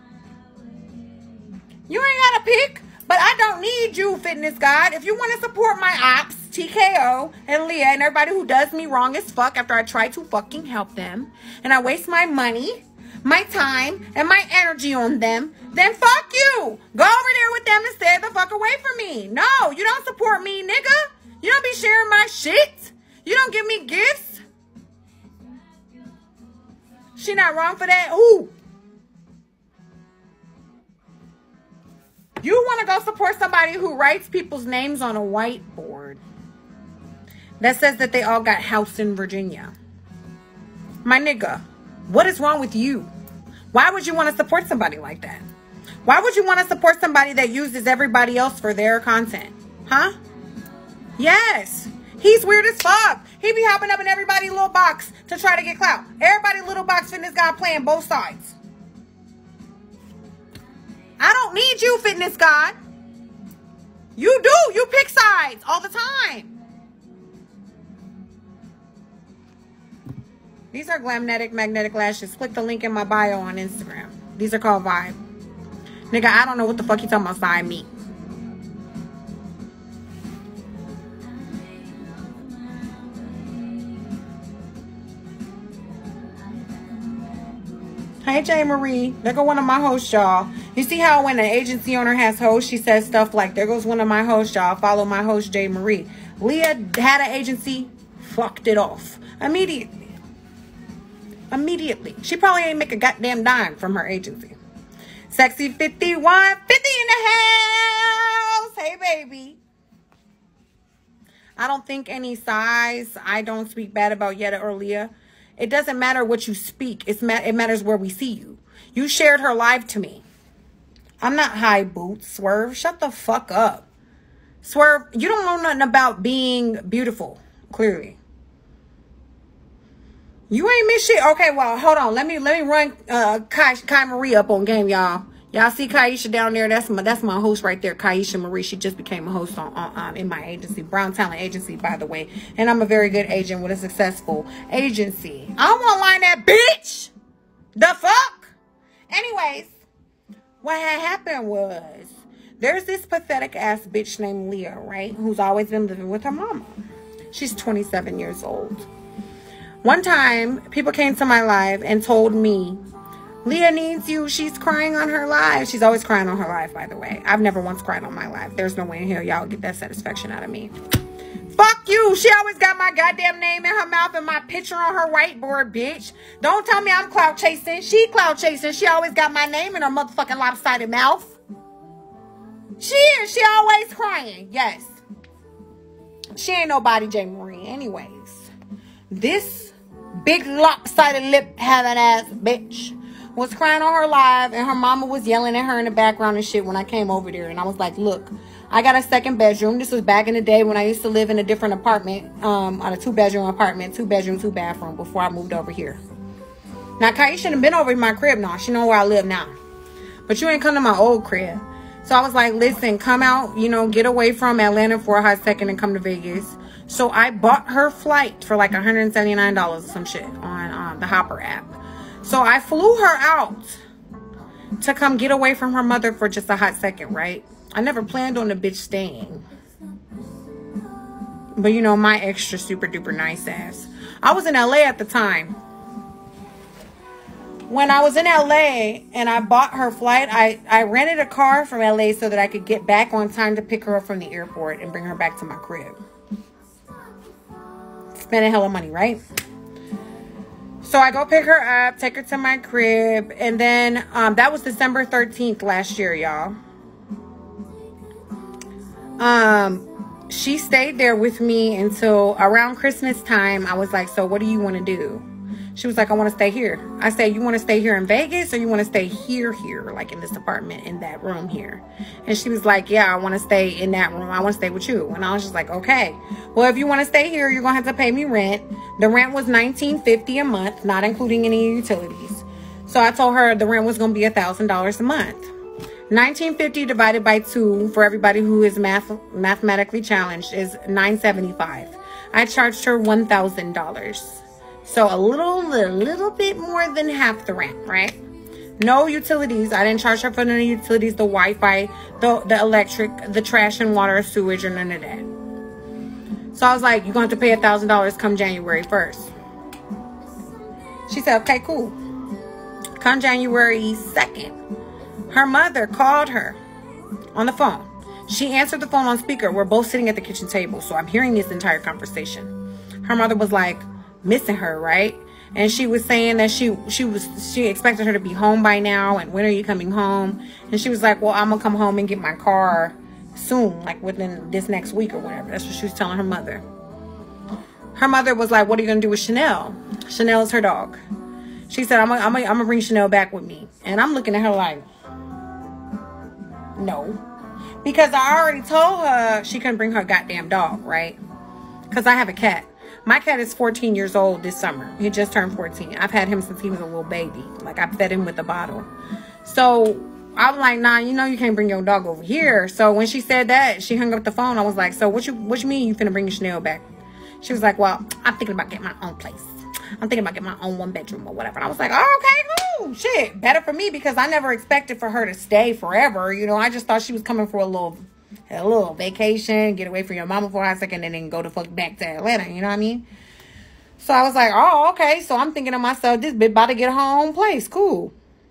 You ain't got to pick, but I don't need you, Fitness God. If you want to support my ops, T K O and Leah and everybody who does me wrong as fuck after I try to fucking help them, and I waste my money, my time, and my energy on them, then fuck you. Go over there with them and stay the fuck away from me. No, you don't support me, nigga. You don't be sharing my shit. You don't give me gifts. She not wrong for that. Ooh. You want to go support somebody who writes people's names on a whiteboard that says that they all got house in Virginia. My nigga, what is wrong with you? Why would you want to support somebody like that? Why would you want to support somebody that uses everybody else for their content? Huh? Yes. He's weird as fuck. He be hopping up in everybody's little box to try to get clout. Everybody's little box Fitness God playing both sides. I don't need you, Fitness God. You do. You pick sides all the time. These are Glamnetic Magnetic Lashes. Click the link in my bio on Instagram. These are called Vibe. Nigga, I don't know what the fuck you talking about side meat. Hey, J. Marie. There go one of my hosts, y'all. You see how when an agency owner has hosts, she says stuff like, there goes one of my hosts, y'all. Follow my host, J. Marie. Leah had an agency, fucked it off. Immediately. Immediately. She probably ain't make a goddamn dime from her agency. Sexy fifty-one fifty in the house. Hey, baby. I don't think any size. I don't speak bad about Yetta or Leah. It doesn't matter what you speak. It's ma it matters where we see you. You shared her live to me. I'm not high boots, Swerve. Shut the fuck up. Swerve, you don't know nothing about being beautiful, clearly. You ain't miss shit. Okay, well, hold on. Let me let me run uh Kai, Kai Marie up on game, y'all. Y'all see Kaisha down there? That's my that's my host right there, Kaisha Marie. She just became a host on, on um, in my agency, Brown Talent Agency, by the way. And I'm a very good agent with a successful agency. I don't want to line that bitch. The fuck? Anyways, what had happened was there's this pathetic ass bitch named Leah, right? Who's always been living with her mama. She's twenty-seven years old. One time, people came to my live and told me, Leah needs you. She's crying on her live. She's always crying on her live, by the way. I've never once cried on my live. There's no way in hell y'all get that satisfaction out of me. Fuck you. She always got my goddamn name in her mouth and my picture on her whiteboard, bitch. Don't tell me I'm clout chasing. She clout chasing. She always got my name in her motherfucking lopsided mouth. She is. She always crying. Yes. She ain't nobody, J. Marie. Anyways, this big lopsided lip having ass bitch was crying on her live, and her mama was yelling at her in the background and shit when I came over there. And I was like, look, I got a second bedroom. This was back in the day when I used to live in a different apartment, um, on a two-bedroom apartment, two bedroom, two bathroom, before I moved over here. Now, Kaisha done been over in my crib now. She know where I live now. But you ain't come to my old crib. So I was like, listen, come out, you know, get away from Atlanta for a hot second and come to Vegas. So I bought her flight for like one hundred seventy-nine dollars or some shit on um, the Hopper app. So I flew her out to come get away from her mother for just a hot second, right? I never planned on the bitch staying. But, you know, my extra super duper nice ass. I was in L A at the time. When I was in L A and I bought her flight, I, I rented a car from L A so that I could get back on time to pick her up from the airport and bring her back to my crib. Spending hella money, right? So I go pick her up, take her to my crib, and then um, that was December thirteenth last year, y'all. Um, she stayed there with me until around Christmas time. I was like, so what do you want to do? She was like, I want to stay here. I said, you want to stay here in Vegas or you want to stay here, here, like in this apartment, in that room here? And she was like, yeah, I want to stay in that room. I want to stay with you. And I was just like, okay. Well, if you want to stay here, you're going to have to pay me rent. The rent was nineteen fifty a month, not including any utilities. So I told her the rent was going to be a thousand dollars a month. nineteen fifty divided by two for everybody who is math mathematically challenged is nine seventy-five. I charged her one thousand dollars. So a little, a little bit more than half the rent, right? No utilities. I didn't charge her for the utilities, the Wi-Fi, the, the electric, the trash and water, sewage, or none of that. So I was like, you're going to have to pay a thousand dollars come January first. She said, okay, cool. Come January second, her mother called her on the phone. She answered the phone on speaker. We're both sitting at the kitchen table, so I'm hearing this entire conversation. Her mother was like missing her, right? And she was saying that she she was she expected her to be home by now, and when are you coming home? And she was like, well, I'm gonna come home and get my car soon, like within this next week or whatever. That's what she was telling her mother. Her mother was like, what are you gonna do with Chanel? Chanel is her dog. She said, I'm gonna, I'm gonna, I'm gonna bring Chanel back with me. And I'm looking at her like, no. Because I already told her she couldn't bring her goddamn dog, right? Because I have a cat. My cat is fourteen years old this summer. He just turned fourteen. I've had him since he was a little baby. Like, I fed him with a bottle. So I'm like, nah, you know you can't bring your dog over here. So when she said that, she hung up the phone. I was like, so what you, what you mean you finna bring Chanel back? She was like, well, I'm thinking about getting my own place. I'm thinking about getting my own one bedroom or whatever. And I was like, oh, okay, cool. Shit, better for me, because I never expected for her to stay forever. You know, I just thought she was coming for a little, a little vacation, get away from your mama for a second, and then go to fuck back to Atlanta. You know what I mean? So I was like, oh, okay. So I'm thinking to myself, this bitch about to get her own place. Cool.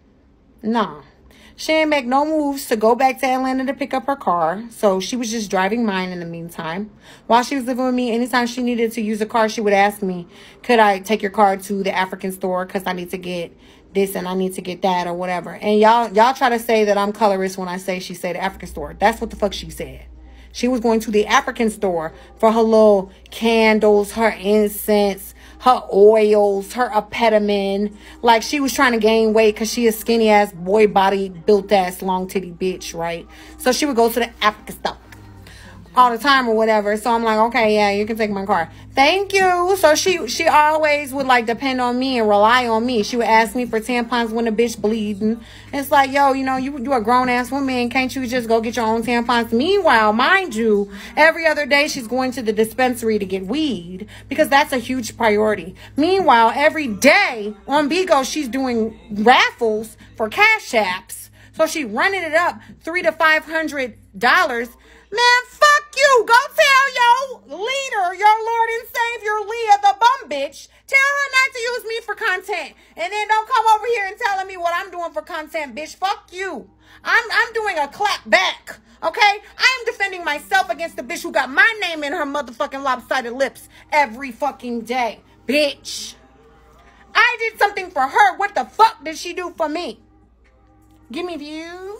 Nah. She didn't make no moves to go back to Atlanta to pick up her car. So she was just driving mine in the meantime. While she was living with me, anytime she needed to use a car, she would ask me, could I take your car to the African store? Because I need to get this and I need to get that or whatever. And y'all y'all try to say that I'm colorist when I say she said the African store. That's what the fuck she said. She was going to the African store for her little candles, her incense, her oils, her apetamin. Like, she was trying to gain weight because she a skinny ass, boy body, built ass, long titty bitch, right? So she would go to the African store all the time or whatever. So I'm like, okay, yeah, you can take my car. Thank you. So she she always would like depend on me and rely on me. She would ask me for tampons when the bitch bleeding. It's like, yo, you know, you you a grown ass woman. Can't you just go get your own tampons? Meanwhile, mind you, every other day she's going to the dispensary to get weed, because that's a huge priority. Meanwhile, every day on Bigo, she's doing raffles for cash apps. So she running it up three to five hundred dollars. Man, fuck you. Go tell your leader, your Lord and Savior, Leah, the bum bitch. Tell her not to use me for content. And then don't come over here and telling me what I'm doing for content, bitch. Fuck you. I'm I'm doing a clap back, okay? I'm defending myself against the bitch who got my name in her motherfucking lopsided lips every fucking day. Bitch. I did something for her. What the fuck did she do for me? Give me views.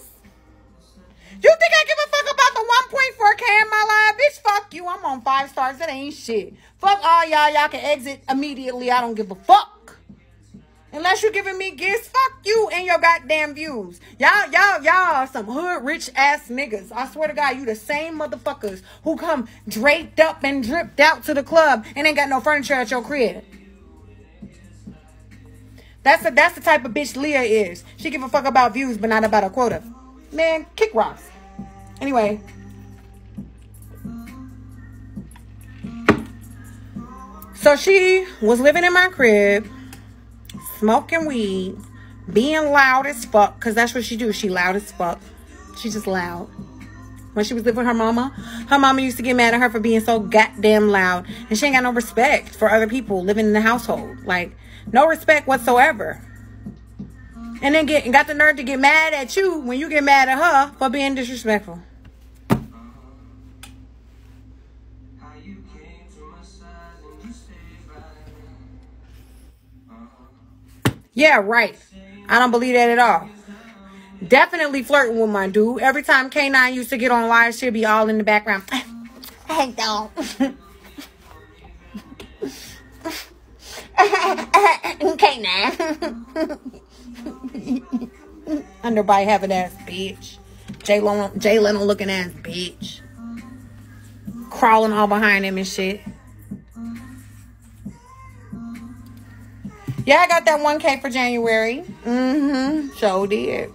You think I give a fuck about the one point four K in my life? Bitch, fuck you. I'm on five stars. It ain't shit. Fuck all y'all. Y'all can exit immediately. I don't give a fuck. Unless you're giving me gifts, fuck you and your goddamn views. Y'all, y'all, y'all are some hood rich ass niggas. I swear to God, you the same motherfuckers who come draped up and dripped out to the club and ain't got no furniture at your crib. That's, a, that's the type of bitch Leah is. She give a fuck about views, but not about a quota. Man, kick rocks. Anyway. So she was living in my crib, smoking weed, being loud as fuck, because that's what she do. She loud as fuck. She just loud. When she was living with her mama, her mama used to get mad at her for being so goddamn loud. And she ain't got no respect for other people living in the household. Like, no respect whatsoever. And then get got the nerve to get mad at you when you get mad at her for being disrespectful. Yeah, right. I don't believe that at all. Definitely flirting with my dude. Every time K nine used to get on live, she'd be all in the background. Hey, dog. K nine. Underbite having ass bitch. Jay Leno looking ass bitch. Crawling all behind him and shit. Yeah, I got that one K for January. Mm-hmm. Sure did.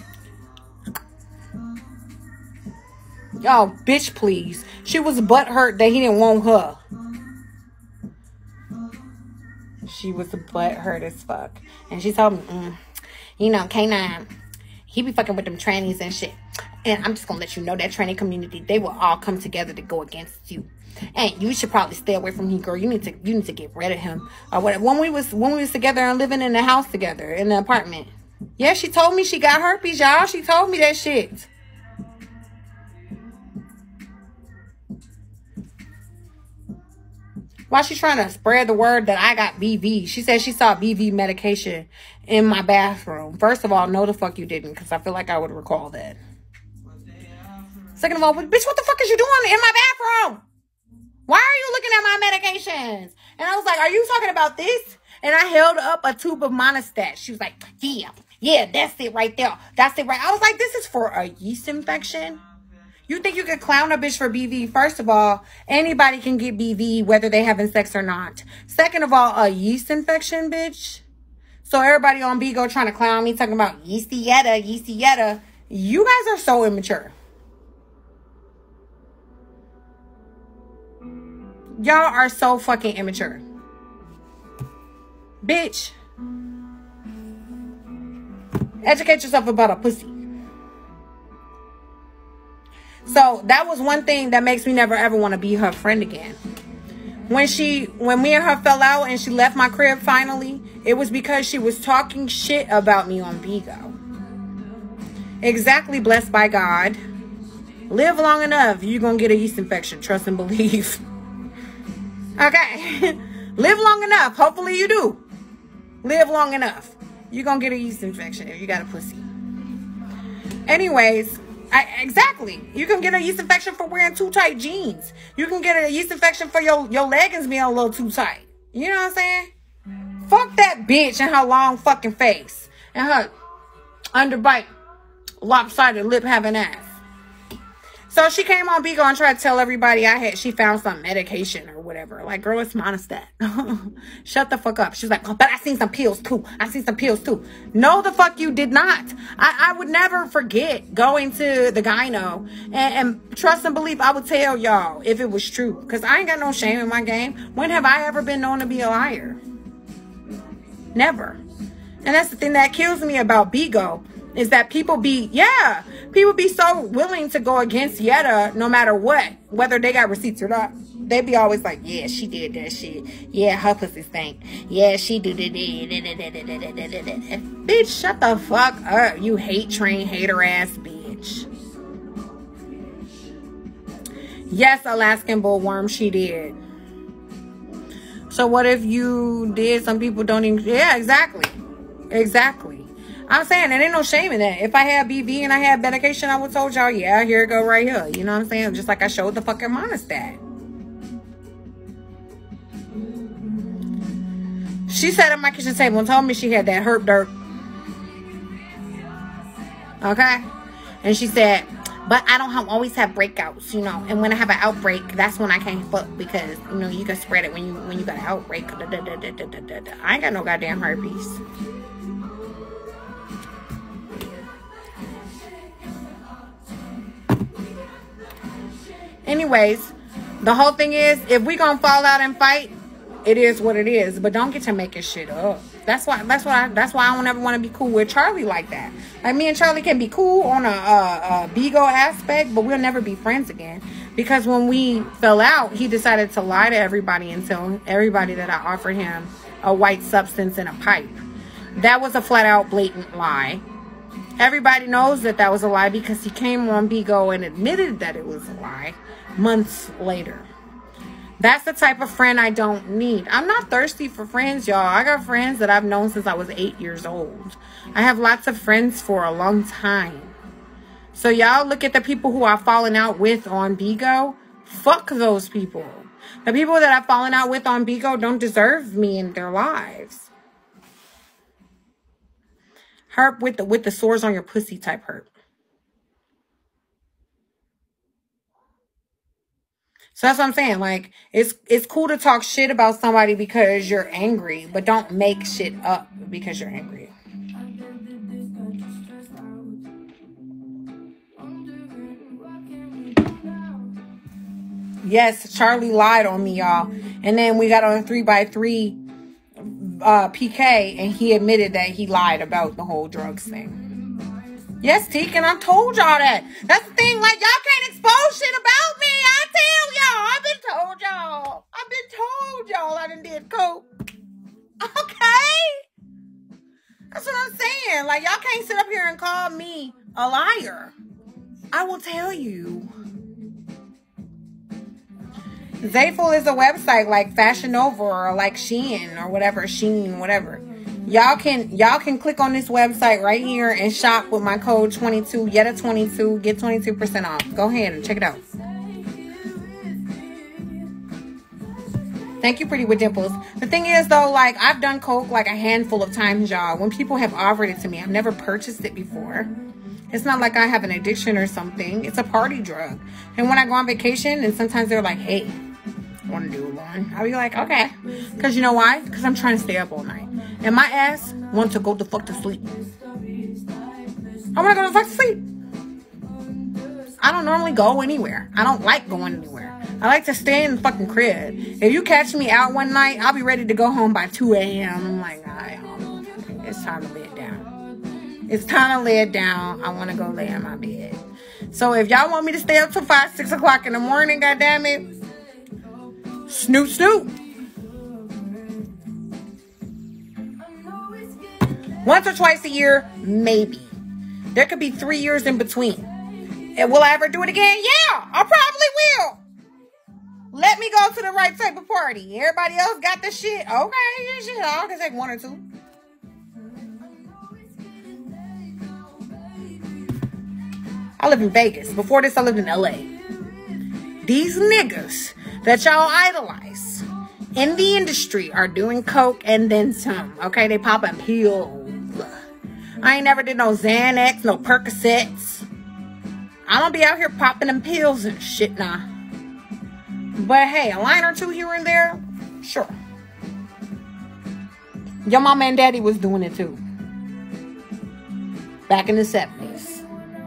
Y'all, bitch, please. She was butthurt that he didn't want her. she was butt hurt as fuck. And she told me, mm, you know, K nine, he be fucking with them trannies and shit. And I'm just gonna let you know that tranny community, they will all come together to go against you. And you should probably stay away from him, girl. You need to you need to get rid of him. Or whatever. When we was when we was together and living in the house together, in the apartment. Yeah, she told me she got herpes, y'all. She told me that shit. While she's trying to spread the word that I got B V. She said she saw B V medication in my bathroom. First of all, no the fuck you didn't, because I feel like I would recall that. Second of all, bitch, what the fuck is you doing in my bathroom? Why are you looking at my medications? And I was like, are you talking about this? And I held up a tube of Monistat. She was like, yeah, yeah, that's it right there. That's it right. I was like, this is for a yeast infection? You think you could clown a bitch for B V? First of all, anybody can get B V whether they having sex or not. Second of all, a yeast infection, bitch. So everybody on Bigo trying to clown me, talking about yeasty yetta, yeasty yetta. You guys are so immature. Y'all are so fucking immature. Bitch. Educate yourself about a pussy. So that was one thing that makes me never ever want to be her friend again. When she, when me and her fell out and she left my crib finally, it was because she was talking shit about me on Bigo. Exactly, blessed by God. Live long enough, you're going to get a yeast infection. Trust and believe. Okay. Live long enough. Hopefully you do. Live long enough. You're going to get a yeast infection if you got a pussy. Anyways, I, exactly. You can get a yeast infection for wearing too tight jeans. You can get a yeast infection for your, your leggings being a little too tight. You know what I'm saying? Fuck that bitch and her long fucking face. And her underbite, lopsided lip having ass. So she came on Bigo and tried to tell everybody I had, she found some medication or whatever. Like, girl, it's Monistat. Shut the fuck up. She was like, oh, but I seen some pills too. I seen some pills too. No, the fuck you did not. I, I would never forget going to the gyno and, and trust and believe I would tell y'all if it was true. Because I ain't got no shame in my game. When have I ever been known to be a liar? Never. And that's the thing that kills me about Bigo. Is that people be, yeah, people be so willing to go against Yetta no matter what, whether they got receipts or not. They be always like, yeah, she did that shit. Yeah, her pussy stank. Yeah, she do that. Bitch, shut the fuck up, you hate train hater ass bitch. Yes, Alaskan bullworm, she did. So what if you did? Some people don't even, yeah, exactly. Exactly. I'm saying there ain't no shame in that. If I had B V and I had medication, I would told y'all, yeah, here it go right here. You know what I'm saying? Just like I showed the fucking Monistat. She sat at my kitchen table and told me she had that herp dirt. Okay? And she said, but I don't have, always have breakouts, you know. And when I have an outbreak, that's when I can't fuck because, you know, you can spread it when you when you got an outbreak. Da, da, da, da, da, da, da. I ain't got no goddamn herpes. Anyways, the whole thing is, if we gonna fall out and fight, it is what it is. But don't get to making shit up. That's why. That's why. I, that's why I don't ever want to be cool with Charlie like that. Like me and Charlie can be cool on a, a, a Bigo aspect, but we'll never be friends again. Because when we fell out, he decided to lie to everybody and tell everybody that I offered him a white substance in a pipe. That was a flat out blatant lie. Everybody knows that that was a lie because he came on Bigo and admitted that it was a lie months later. That's the type of friend I don't need. I'm not thirsty for friends, y'all. I got friends that I've known since I was eight years old. I have lots of friends for a long time. So y'all look at the people who I've fallen out with on Bigo. Fuck those people. The people that I've fallen out with on Bigo don't deserve me in their lives. Herp with the with the sores on your pussy type herp. So that's what I'm saying. Like, it's it's cool to talk shit about somebody because you're angry, but don't make shit up because you're angry. Yes, Charlie lied on me, y'all. And then we got on a three by three uh, P K, and he admitted that he lied about the whole drugs thing. Yes, Teak, and I told y'all that. That's the thing, like, y'all can't expose shit about me. I tell y'all. I've been told y'all. I've been told y'all I done did coke. Okay? That's what I'm saying. Like, y'all can't sit up here and call me a liar. I will tell you. Zayful is a website like Fashion Nova or like Shein or whatever. Shein, whatever. Y'all can y'all can click on this website right here and shop with my code twenty-two, Yetta twenty-two, get twenty-two percent off. Go ahead and check it out. Thank you, Pretty with Dimples. The thing is, though, like, I've done coke like a handful of times, y'all. When people have offered it to me, I've never purchased it before. It's not like I have an addiction or something. It's a party drug. And when I go on vacation, and sometimes they're like, hey, want to do one? I'll be like, okay. Because you know why? Because I'm trying to stay up all night. And my ass wants to go the fuck to sleep. I want to go the fuck to sleep. I don't normally go anywhere. I don't like going anywhere. I like to stay in the fucking crib. If you catch me out one night, I'll be ready to go home by two a.m. I'm like, all right, it's time to lay it down. It's time to lay it down. I want to go lay in my bed. So if y'all want me to stay up till five, six o'clock in the morning, goddammit, snoot, snoot. Once or twice a year, maybe. There could be three years in between. And will I ever do it again? Yeah, I probably will. Let me go to the right type of party. Everybody else got the shit. Okay, shit. I can take one or two. I live in Vegas. Before this, I lived in L A. These niggas that y'all idolize in the industry are doing coke and then some. Okay, they popping pills. I ain't never did no Xanax, no Percocets. I don't be out here popping them pills and shit now. But hey, a line or two here and there, sure. Your mama and daddy was doing it too. Back in the seventies.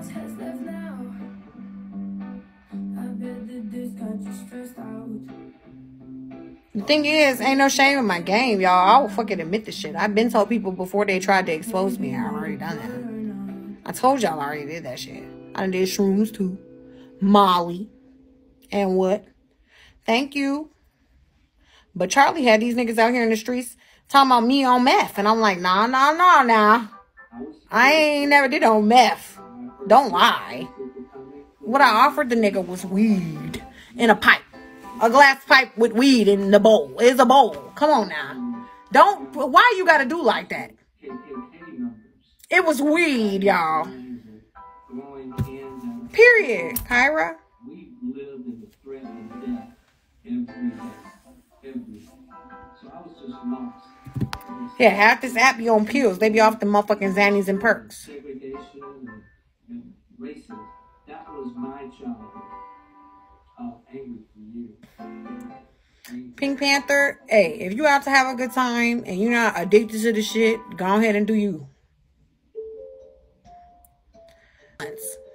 The thing is, ain't no shame in my game, y'all. I will fucking admit this shit. I've been told people before they tried to expose me. I've already done that. I told y'all I already did that shit. I done did shrooms too. Molly. And what? Thank you. But Charlie had these niggas out here in the streets talking about me on meth. And I'm like, nah, nah, nah, nah. I ain't never did on meth. Don't lie. What I offered the nigga was weed in a pipe. A glass pipe with weed in the bowl. It's a bowl. Come on now. Don't, why you gotta do like that? It was weed, y'all. Period, Kyra. We lived in the threat of death every day. Every day. So I was just lost. Yeah, half this app be on pills. They be off the motherfucking Xannies and Perks. Segregation and, and racism. That was my childhood. I'm angry for you. Pink Panther, hey, if you out to have a good time and you're not addicted to the shit, go ahead and do you.